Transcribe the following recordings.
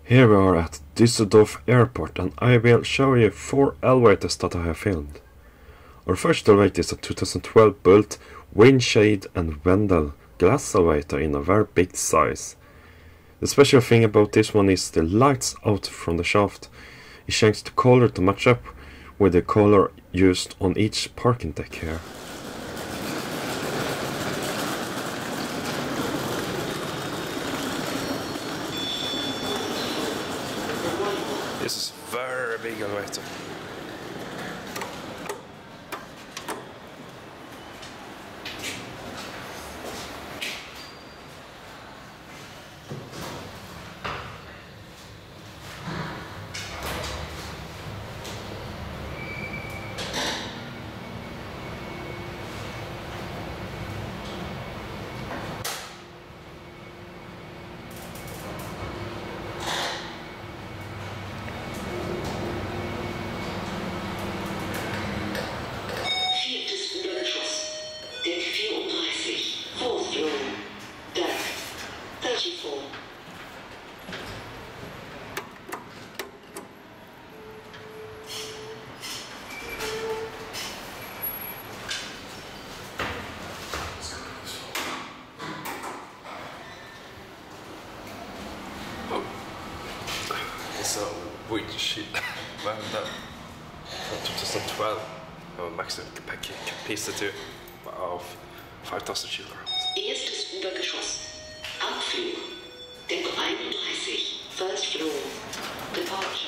Here we are at Düsseldorf Airport and I will show you 4 elevators that I have filmed. Our first elevator is a 2012 built Windshade and Wendel glass elevator in a very big size. The special thing about this one is the lights out from the shaft. It changed the color to match up with the color used on each parking deck here. This is a very big elevator. Deck 34, fourth floor, deck 34. It's a Windshade Wendel from 2012. Have a maximum capacity of 5,000 kilograms. Erstes Obergeschoss. Abflug. Deck 31, first floor. Departure.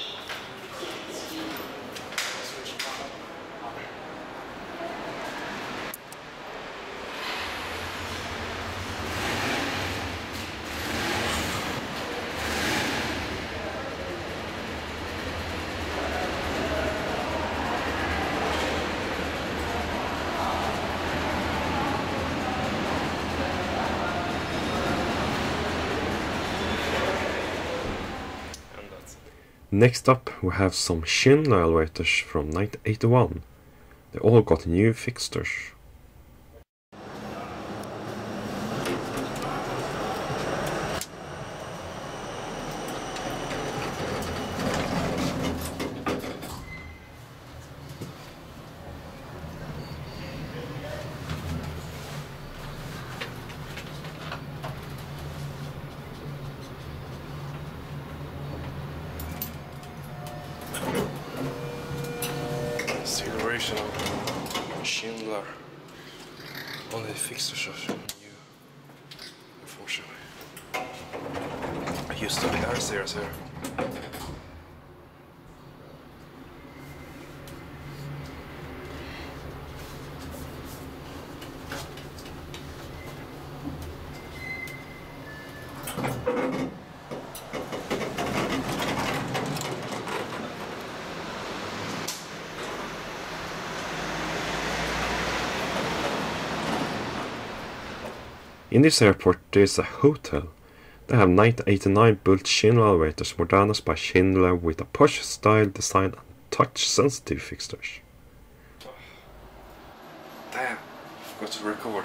Next up we have some Schindler elevators from 1981. They all got new fixtures. Still original Schindler. Only the fixtures are new, unfortunately. I used to be R-series here. In this airport there is a hotel. They have 1989 built Schindler elevators modernized by Schindler with a posh style design and touch-sensitive fixtures. Damn, forgot to record.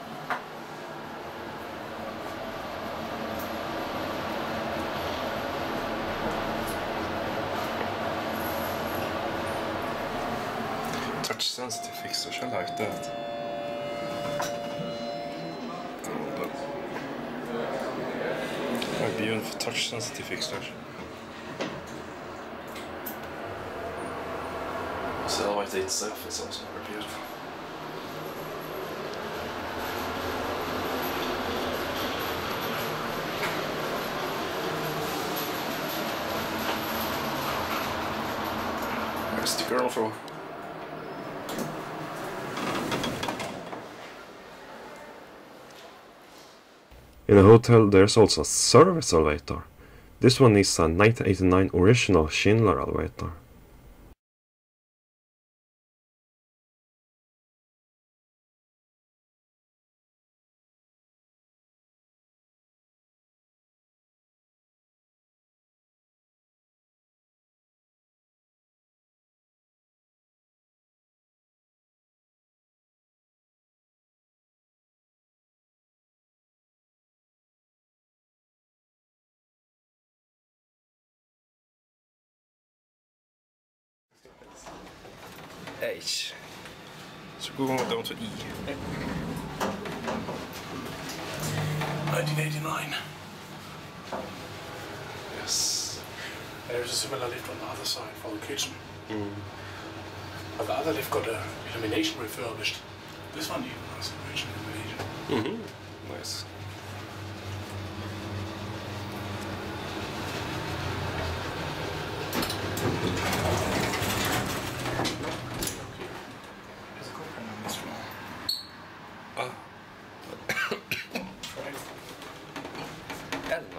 Touch-sensitive fixtures, I like that. Beautiful touch-sensitive fixtures. The elevator itself is also very beautiful. There's the ground floor. In the hotel there's also a service elevator. This one is a 1989 original Schindler elevator. H. So going down to E. 1989. Yes. There's a similar lift on the other side for the kitchen. But the other lift got a illumination refurbished. This one even has original illumination. Nice. There's a coupon on this floor. Ah. Hello.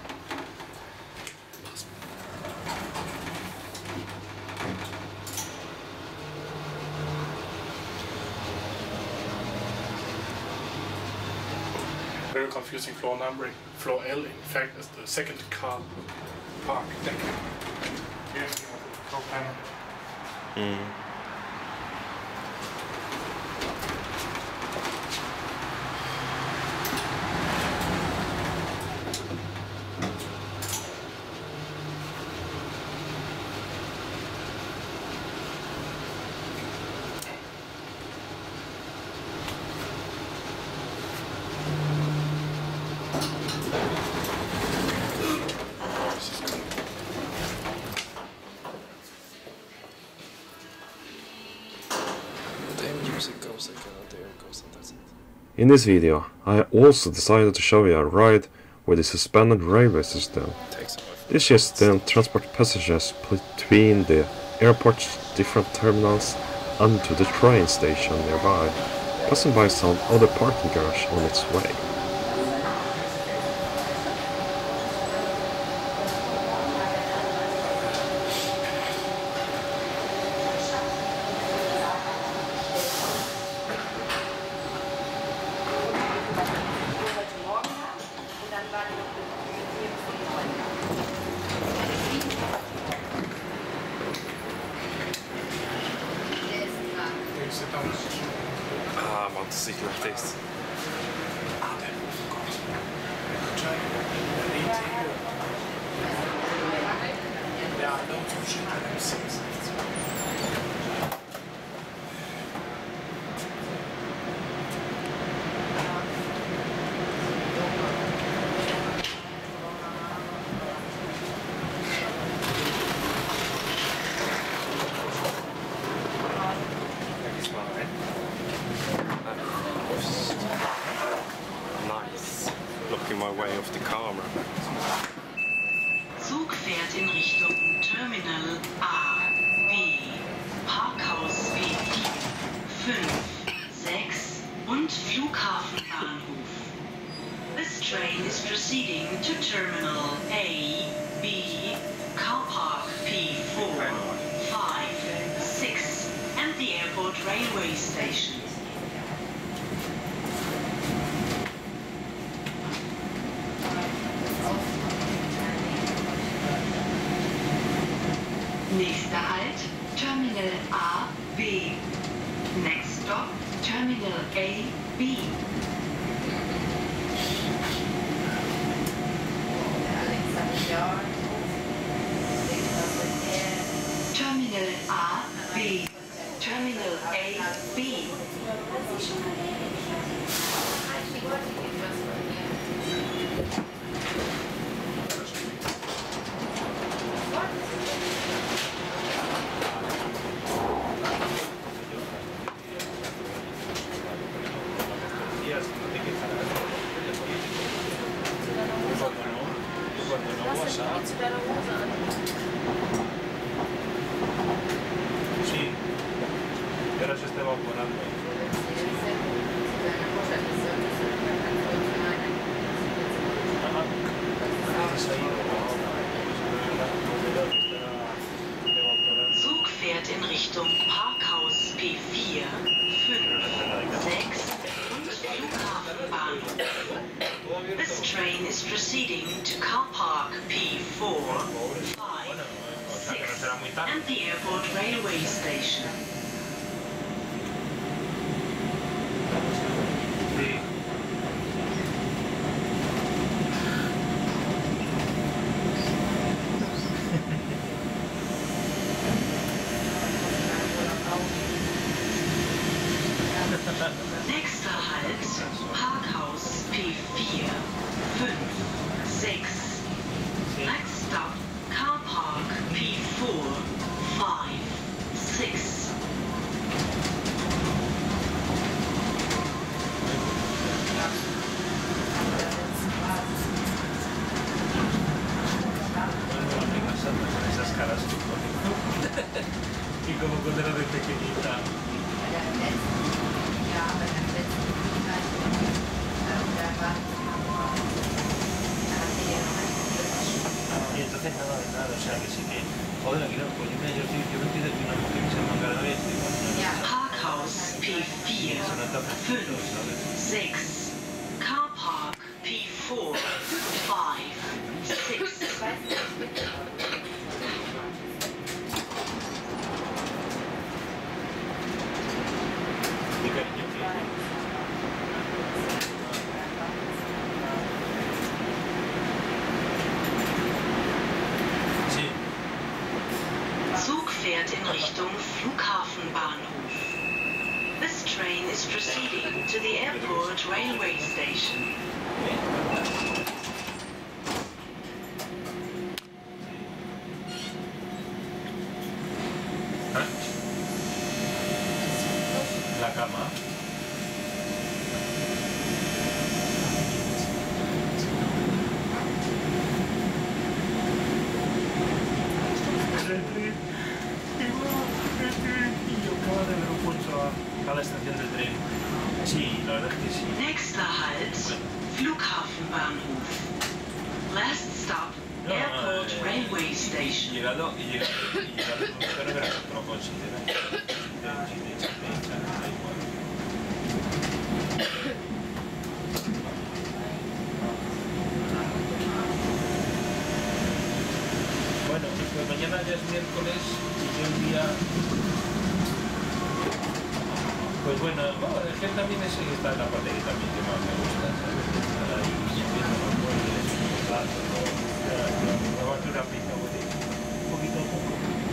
Very confusing floor numbering. Floor L, in fact, is the second car park deck. Here's the control panel. The music goes again, and there it goes, and that's it. In this video, I also decided to show you a ride with the suspended railway system. Takes a while. This system transports passengers between the airport's different terminals and to the train station nearby, passing by some other parking garage on its way. Please sit down. Ah, I want to see like this. Ja, loads of shit that I've seen. Nice. Blocking my way off the camera. Zug fährt in Richtung Terminal A, B, Parkhaus B4, 5, 6 und Flughafenbahnhof. This train is proceeding to Terminal A, B, Car Park P4, 5, 6 and the airport railway station. Nächster Halt, Terminal A, B. Next stop, Terminal A, B. Terminal A, B. Terminal A, B. Sí, y ahora se está evaporando. Zug fährt in Richtung Parkhaus P4, 5, 6 und Flughafenbahnhof. This train is proceeding to Car Park P4, 5, 6 and the airport railway station. Sí. o sea que sí que... Joder, aquí no, pues yo no entiendo que una mujer que se manga de vez, Parkhaus P4, 5, 6. Car Park P4, 5, 6. ¿Qué cariño que sí. Zug fährt in Richtung Flughafenbahnhof. This train is proceeding to the airport railway station. La cama. Yo acabo del aeropuerto a la estación del tren. Sí, la verdad es que sí. Nächster Halt, Flughafenbahnhof. Last stop, airport railway station. Llegado, pero verás otro considera. Bueno, pues mañana ya es miércoles y yo el día... Pues bueno, es que también es esta es la parte que también que más me gusta, ¿sabes? Estar ahí viendo los muebles, los platos, probarte una pizza, poquito a poco.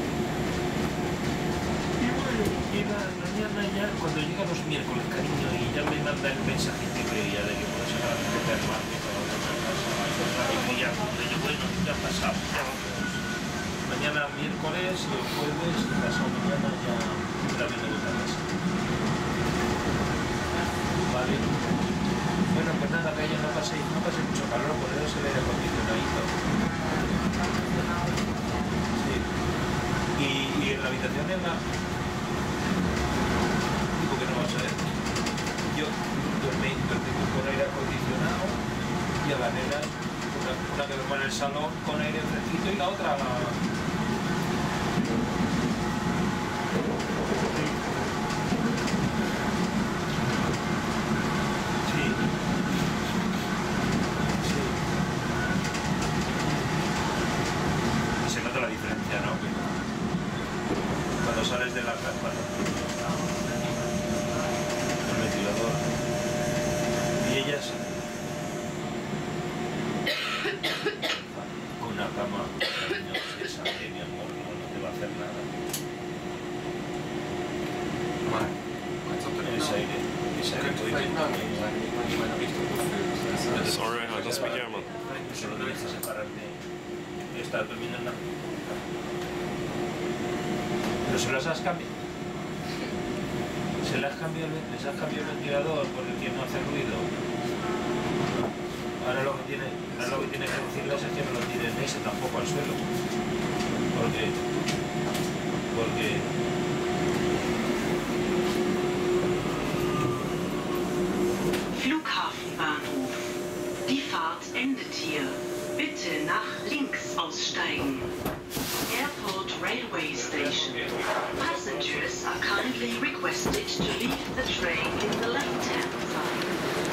Y bueno, mañana ya, cuando llegan los miércoles, cariño, y ya me manda el mensajito ya de que puedo sacar a la gente al market o a otra casa, a encontrar y ya, bueno, ya ha pasado, ya vamos. Mañana miércoles y el jueves, pasado mañana ya también me gusta casa. Vale. Bueno, pues nada, que no pase mucho calor, poneros el aire acondicionadito. Sí. Y en la habitación en la... Digo que no vas a ver. Yo dormí con aire acondicionado y a la nena una que duerme en el salón con aire fresquito y la otra... La diferencia, ¿no? Cuando sales de la casa, el ventilador y ellas con una cama, no sé, esa mi amor, no te va a hacer nada. Ese aire Sorry, I don't speak German. solo debes separarte. Está durmiendo en la... Pero se las has cambiado. ¿Les has cambiado el ventilador por el que no hace ruido? Ahora lo que tiene que decirles es que no lo tiren ese tampoco al suelo. ¿Por qué? Porque... Flughafenbahnhof. Die Fahrt endet hier. Bitte nach links aussteigen. Airport Railway Station. Passengers are kindly requested to leave the train in the left-hand side.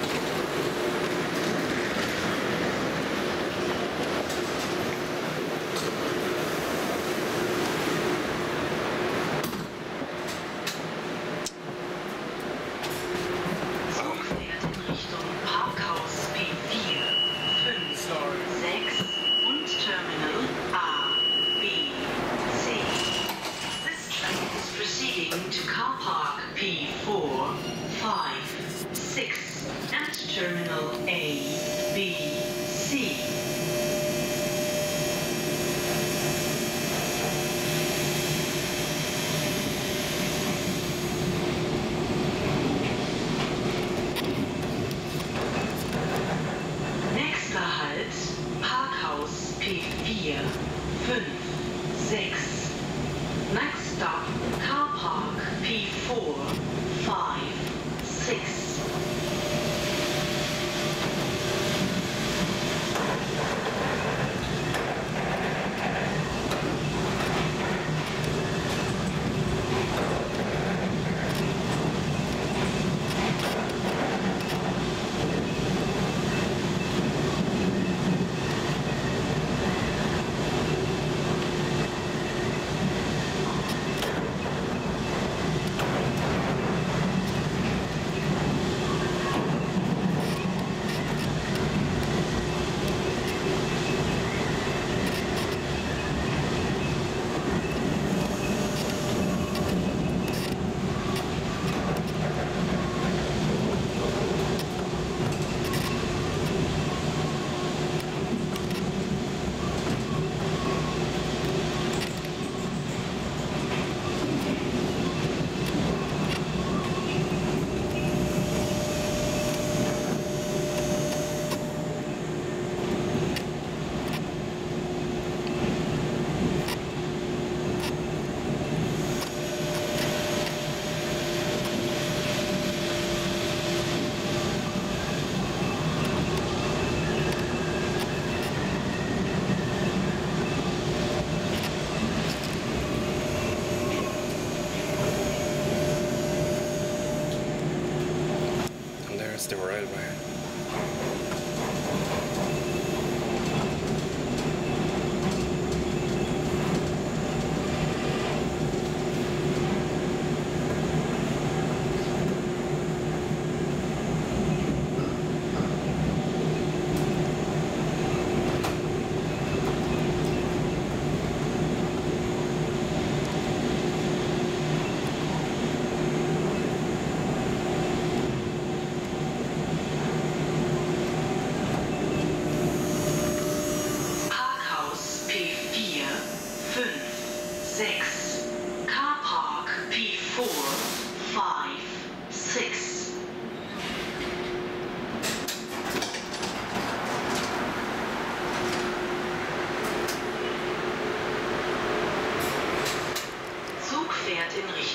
Zug fährt in Richtung Parkhaus P4, 5, 6 und Terminal A, B, C. This train is proceeding to Car Park P4, 5, 6 and Terminal A, B, C. Nächster Halt, Parkhaus P4, 5, 6. Next stop, Car Park P4, 5, 6.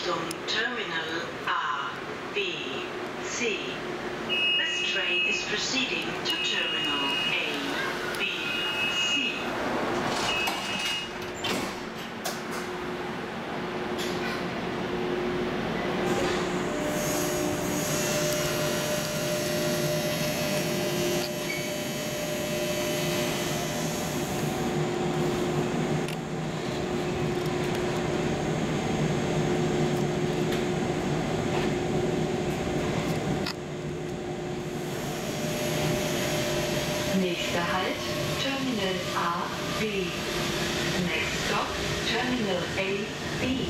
Richtung Terminal A, B, C. This train is proceeding to Terminal A, B, C. Nächster Halt, Terminal A, B. Next stop, Terminal A, B.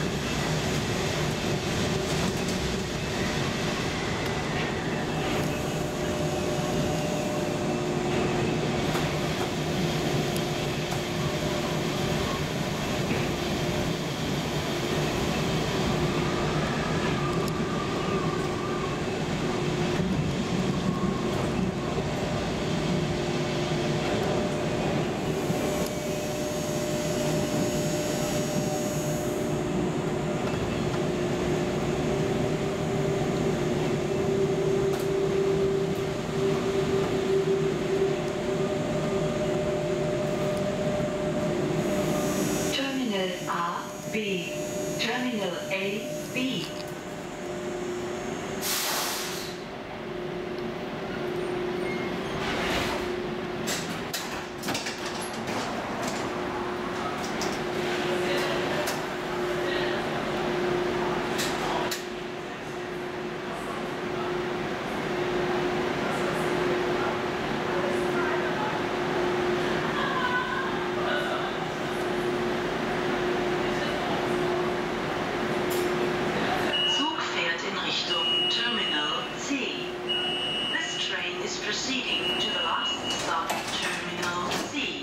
B. Terminal A, B. Proceeding to the last stop, Terminal C.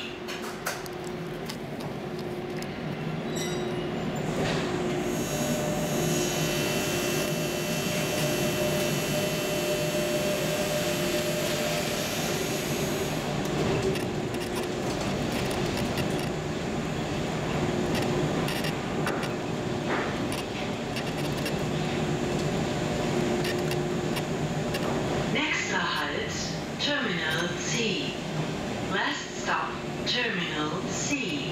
Nächster Halt, Terminal C. Last stop, Terminal C.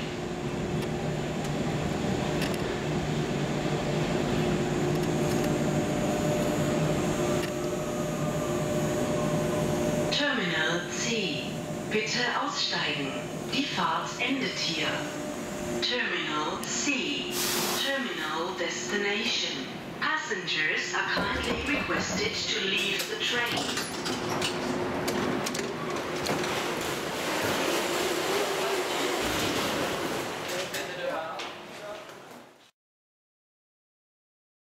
Terminal C. Bitte aussteigen. Die Fahrt endet hier. Terminal C. Terminal destination. Passengers are kindly requested to leave the train.